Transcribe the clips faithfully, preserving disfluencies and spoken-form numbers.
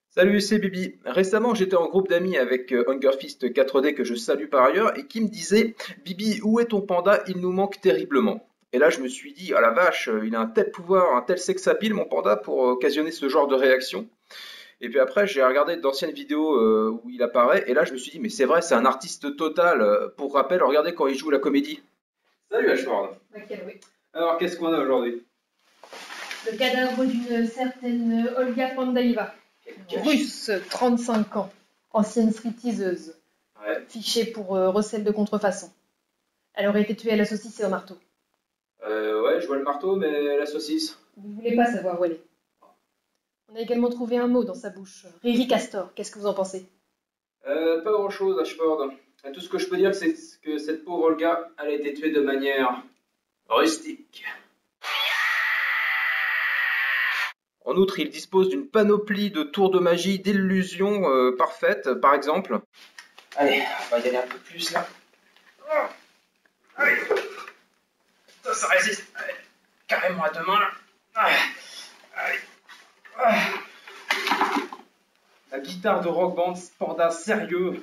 Salut, c'est Bibi. Récemment, j'étais en groupe d'amis avec euh, Hungerfist quatre D que je salue par ailleurs et qui me disait: Bibi, où est ton panda? Il nous manque terriblement. Et là, je me suis dit: ah la vache, euh, il a un tel pouvoir, un tel sex appeal, mon panda, pour euh, occasionner ce genre de réaction. Et puis après, j'ai regardé d'anciennes vidéos euh, où il apparaît et là, je me suis dit: mais c'est vrai, c'est un artiste total. Euh, Pour rappel, regardez quand il joue la comédie. Salut Ashford. Laquelle, oui. Alors, qu'est-ce qu'on a aujourd'hui? Le cadavre d'une certaine Olga Pandaïva, russe, trente-cinq ans, ancienne stripteaseuse, Ouais. fichée pour euh, recel de contrefaçon. Elle aurait été tuée à la saucisse et au marteau. Euh, ouais, je vois le marteau, mais la saucisse. Vous voulez pas savoir où elle est. On a également trouvé un mot dans sa bouche. Riri Castor, qu'est-ce que vous en pensez? Euh, pas grand-chose, Ashford. Tout ce que je peux dire, c'est que cette pauvre Olga, elle a été tuée de manière rustique. En outre, il dispose d'une panoplie de tours de magie, d'illusions euh, parfaites, par exemple. Allez, on va y aller un peu plus là. Oh, allez, ça, ça résiste. Allez, carrément à deux mains là. Ah, allez. Ah. La guitare de Rock Band, panda sérieux.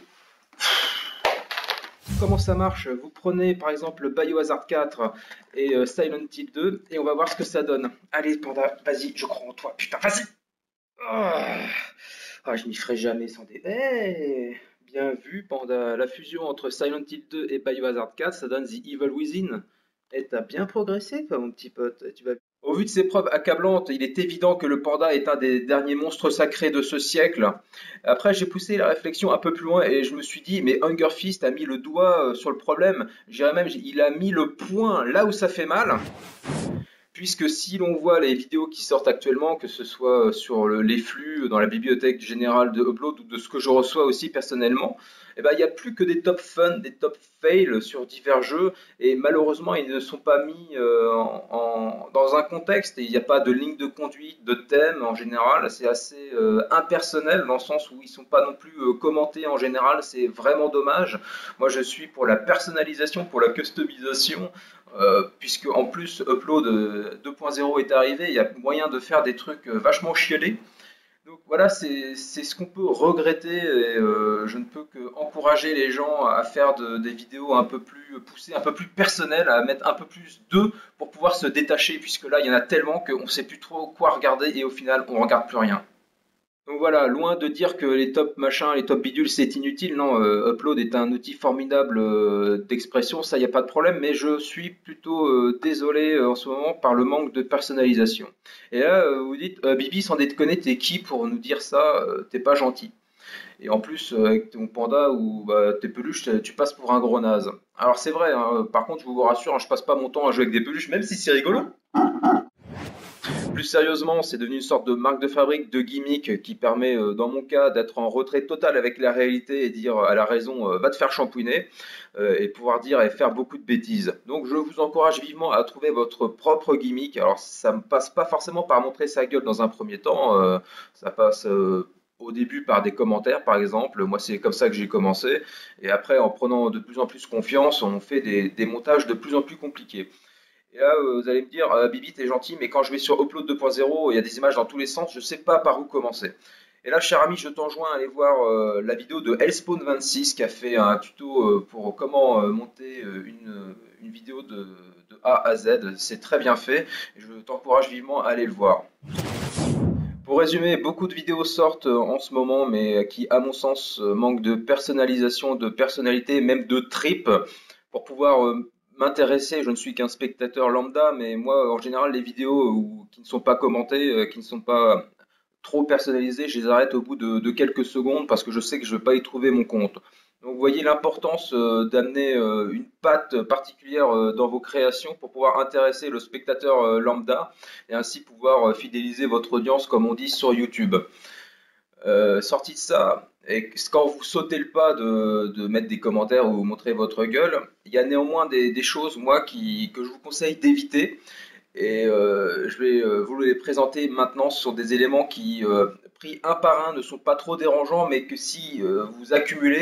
Comment ça marche? Vous prenez par exemple Biohazard quatre et euh, Silent Hill deux et on va voir ce que ça donne. Allez Panda, vas-y, je crois en toi. Putain, vas-y. Ah, ah, je n'y ferai jamais sans des... Eh, bien vu Panda. La fusion entre Silent Hill deux et Biohazard quatre, ça donne The Evil Within. Et t'as bien progressé toi mon petit pote. Tu vas... Au vu de ces preuves accablantes, il est évident que le panda est un des derniers monstres sacrés de ce siècle. Après, j'ai poussé la réflexion un peu plus loin et je me suis dit, mais Hunger Fist a mis le doigt euh, sur le problème. Je dirais même, il a mis le point là où ça fait mal. Puisque si l'on voit les vidéos qui sortent actuellement, que ce soit sur le- les flux dans la bibliothèque générale de Upload ou de ce que je reçois aussi personnellement, eh ben, il n'y a plus que des top fun, des top fails sur divers jeux et malheureusement ils ne sont pas mis euh, en- en- dans un contexte et il n'y a pas de ligne de conduite, de thème en général, c'est assez euh, impersonnel dans le sens où ils ne sont pas non plus euh, commentés en général, c'est vraiment dommage. Moi je suis pour la personnalisation, pour la customisation euh, puisque en plus Upload euh, deux point zéro est arrivé, il y a moyen de faire des trucs euh, vachement chiolés. Donc voilà, c'est c'est ce qu'on peut regretter et euh, je ne peux que encourager les gens à faire de- des vidéos un peu plus poussées, un peu plus personnelles, à mettre un peu plus d'eux pour pouvoir se détacher, puisque là il y en a tellement qu'on ne sait plus trop quoi regarder et au final on ne regarde plus rien. Donc voilà, loin de dire que les top machins, les top bidules, c'est inutile, non, euh, Upload est un outil formidable euh, d'expression, ça, il n'y a pas de problème, mais je suis plutôt euh, désolé euh, en ce moment par le manque de personnalisation. Et là, euh, vous dites, euh, Bibi, sans déconner, t'es qui pour nous dire ça? Euh, T'es pas gentil. Et en plus, euh, avec ton panda ou bah, tes peluches, tu passes pour un gros naze. Alors c'est vrai, hein, par contre, je vous rassure, hein, je passe pas mon temps à jouer avec des peluches, même si c'est rigolo. Plus sérieusement, c'est devenu une sorte de marque de fabrique, de gimmick qui permet, euh, dans mon cas, d'être en retrait total avec la réalité et dire à la raison, euh, va te faire shampouiner, euh, et pouvoir dire et faire beaucoup de bêtises. Donc je vous encourage vivement à trouver votre propre gimmick. Alors ça ne passe pas forcément par montrer sa gueule dans un premier temps, euh, ça passe euh, au début par des commentaires par exemple. Moi c'est comme ça que j'ai commencé. Et après en prenant de plus en plus confiance, on fait des, des montages de plus en plus compliqués. Et là, euh, vous allez me dire, euh, Bibi, t'es gentil, mais quand je vais sur Upload deux point zéro, il y a des images dans tous les sens, je ne sais pas par où commencer. Et là, cher ami, je t'enjoins à aller voir euh, la vidéo de Hellspawn vingt-six qui a fait un tuto euh, pour comment euh, monter euh, une, une vidéo de, de A à Z. C'est très bien fait. Et je t'encourage vivement à aller le voir. Pour résumer, beaucoup de vidéos sortent euh, en ce moment, mais qui, à mon sens, euh, manquent de personnalisation, de personnalité, même de trip, pour pouvoir euh, m'intéresser. Je ne suis qu'un spectateur lambda, mais moi, en général, les vidéos où- qui ne sont pas commentées, euh, qui ne sont pas trop personnalisées, je les arrête au bout de, de quelques secondes parce que je sais que je ne vais pas y trouver mon compte. Donc, vous voyez l'importance euh, d'amener euh, une patte particulière euh, dans vos créations pour pouvoir intéresser le spectateur euh, lambda et ainsi pouvoir euh, fidéliser votre audience, comme on dit sur YouTube. Euh, sorti de ça, et quand vous sautez le pas de, de mettre des commentaires ou montrer votre gueule, il y a néanmoins des, des choses, moi, qui, que je vous conseille d'éviter. Et euh, je vais euh, vous les présenter maintenant. Ce sont des éléments qui, euh, pris un par un, ne sont pas trop dérangeants, mais que si euh, vous accumulez,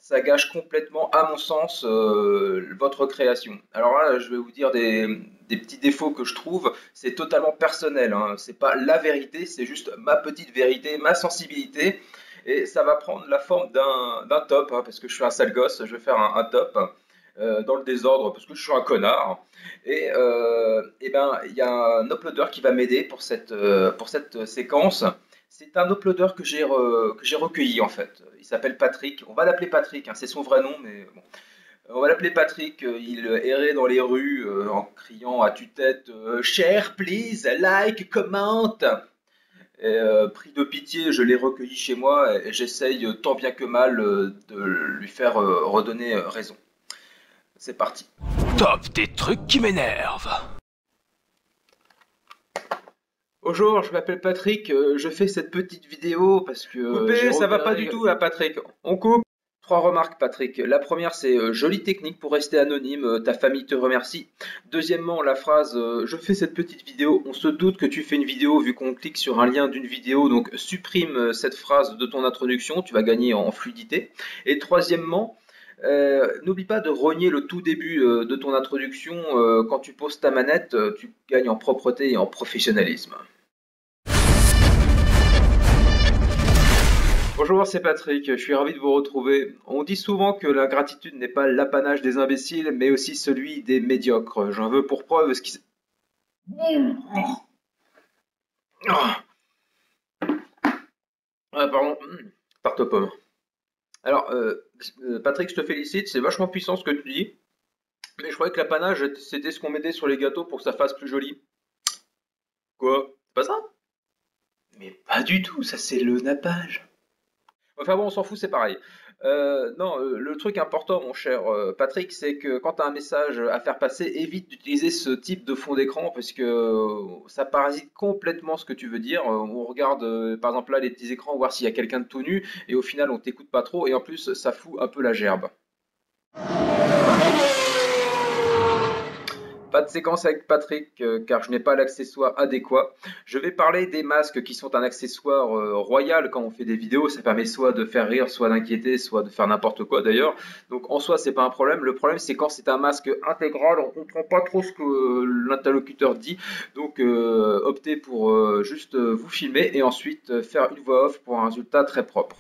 ça gâche complètement, à mon sens, euh, votre création. Alors là, je vais vous dire des, des petits défauts que je trouve, c'est totalement personnel, hein. C'est pas la vérité, c'est juste ma petite vérité, ma sensibilité, et ça va prendre la forme d'un d'un top, hein, parce que je suis un sale gosse, je vais faire un, un top euh, dans le désordre, parce que je suis un connard, et, euh, et ben il y a un uploader qui va m'aider pour cette, euh, pour cette séquence. C'est un uploader que j'ai re- que j'ai recueilli en fait. Il s'appelle Patrick. On va l'appeler Patrick, hein, c'est son vrai nom, mais bon. On va l'appeler Patrick. Il errait dans les rues euh, en criant à tue-tête euh, Share, please, like, comment. Et, euh, pris de pitié, je l'ai recueilli chez moi et j'essaye euh, tant bien que mal euh, de lui faire euh, redonner euh, raison. C'est parti. Top, des trucs qui m'énervent. Bonjour, je m'appelle Patrick, euh, je fais cette petite vidéo parce que euh, j'ai Coupé, ça va pas repéré- du tout là, Patrick. On coupe. Trois remarques, Patrick. La première, c'est euh, jolie technique pour rester anonyme, euh, ta famille te remercie. Deuxièmement, la phrase euh, je fais cette petite vidéo. On se doute que tu fais une vidéo vu qu'on clique sur un lien d'une vidéo, donc supprime euh, cette phrase de ton introduction, tu vas gagner en fluidité. Et troisièmement, euh, n'oublie pas de rogner le tout début euh, de ton introduction. Euh, quand tu poses ta manette, euh, tu gagnes en propreté et en professionnalisme. Bonjour, c'est Patrick, je suis ravi de vous retrouver. On dit souvent que la gratitude n'est pas l'apanage des imbéciles, mais aussi celui des médiocres. J'en veux pour preuve ce qui... s- Ah, ah, pardon, tarte aux pommes. Alors, euh, euh, Patrick, je te félicite, c'est vachement puissant ce que tu dis, mais je croyais que l'apanage, c'était ce qu'on mettait sur les gâteaux pour que ça fasse plus joli. Quoi? C'est pas ça? Mais pas du tout, ça c'est le nappage. Enfin bon, on s'en fout, c'est pareil. Euh, non, euh, le truc important, mon cher euh, Patrick, c'est que quand tu as un message à faire passer, évite d'utiliser ce type de fond d'écran parce que euh, ça parasite complètement ce que tu veux dire. Euh, on regarde euh, par exemple là les petits écrans, voir s'il y a quelqu'un de tout nu, et au final on t'écoute pas trop, et en plus ça fout un peu la gerbe. Pas de séquence avec Patrick euh, car je n'ai pas l'accessoire adéquat. Je vais parler des masques qui sont un accessoire euh, royal quand on fait des vidéos. Ça permet soit de faire rire, soit d'inquiéter, soit de faire n'importe quoi d'ailleurs. Donc en soi c'est pas un problème. Le problème c'est quand c'est un masque intégral, on comprend pas trop ce que euh, l'interlocuteur dit. Donc euh, optez pour euh, juste euh, vous filmer et ensuite euh, faire une voix off pour un résultat très propre.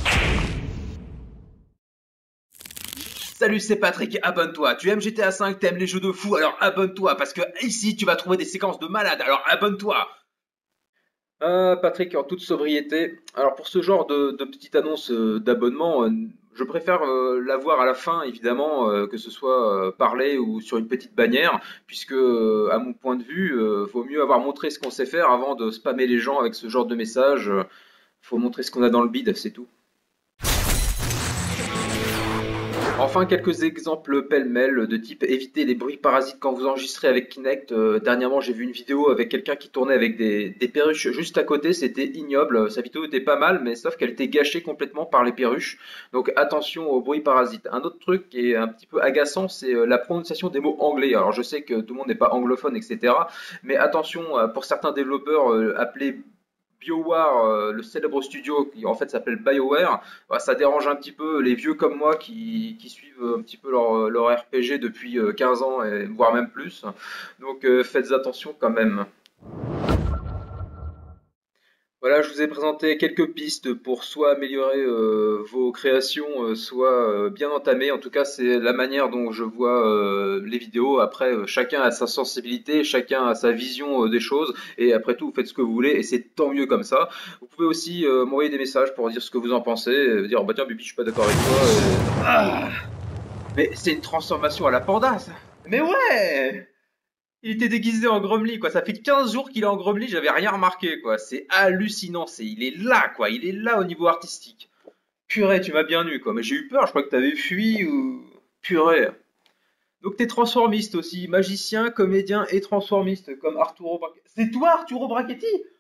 Salut, c'est Patrick, abonne-toi. Tu aimes G T A cinq, t'aimes les jeux de fou, alors abonne-toi, parce que ici tu vas trouver des séquences de malades, alors abonne-toi. Euh, Patrick, en toute sobriété, alors pour ce genre de, de petite annonce euh, d'abonnement, euh, je préfère euh, la voir à la fin, évidemment, euh, que ce soit euh, parlé ou sur une petite bannière, puisque, euh, à mon point de vue, euh, vaut mieux avoir montré ce qu'on sait faire avant de spammer les gens avec ce genre de message. Euh, faut montrer ce qu'on a dans le bide, c'est tout. Enfin, quelques exemples pêle-mêle de type éviter les bruits parasites quand vous enregistrez avec Kinect. Euh, dernièrement, j'ai vu une vidéo avec quelqu'un qui tournait avec des, des perruches juste à côté. C'était ignoble. Sa vidéo était pas mal, mais sauf qu'elle était gâchée complètement par les perruches. Donc attention aux bruits parasites. Un autre truc qui est un petit peu agaçant, c'est euh, la prononciation des mots anglais. Alors je sais que tout le monde n'est pas anglophone, et cetera. Mais attention, euh, pour certains développeurs, euh, appelés BioWare, euh, le célèbre studio qui en fait s'appelle BioWare, bah, ça dérange un petit peu les vieux comme moi qui, qui suivent un petit peu leur, leur R P G depuis euh, quinze ans, et, voire même plus. Donc euh, faites attention quand même. Voilà, je vous ai présenté quelques pistes pour soit améliorer euh, vos créations, euh, soit euh, bien entamer. En tout cas, c'est la manière dont je vois euh, les vidéos. Après, euh, chacun a sa sensibilité, chacun a sa vision euh, des choses. Et après tout, vous faites ce que vous voulez et c'est tant mieux comme ça. Vous pouvez aussi euh, m'envoyer des messages pour dire ce que vous en pensez. euh, dire, bah tiens, Bibi, je suis pas d'accord avec toi. euh. Ah, mais c'est une transformation à la panda, ça. Mais ouais! Il était déguisé en Gromly, quoi. Ça fait quinze jours qu'il est en Gromly, j'avais rien remarqué, quoi. C'est hallucinant. C'est, il est là, quoi. Il est là au niveau artistique. Purée, tu m'as bien eu, quoi. Mais j'ai eu peur, je crois que t'avais fui ou... Purée. Donc t'es transformiste aussi. Magicien, comédien et transformiste, comme Arturo Brachetti. C'est toi, Arturo Brachetti?